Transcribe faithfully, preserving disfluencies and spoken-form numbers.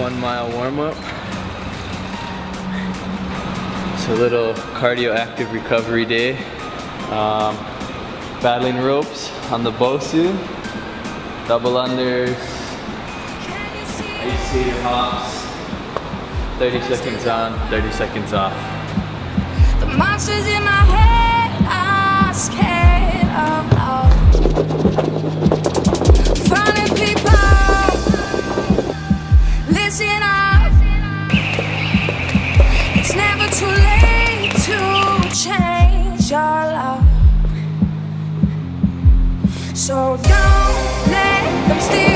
one mile warm-up. It's a little cardio active recovery day. Um, battling ropes on the Bosu, double unders, ice skater hops, thirty seconds on, thirty seconds off. The monsters in my head are scared of love. Finding people, listen up. It's never too late to change your love. So don't let them steal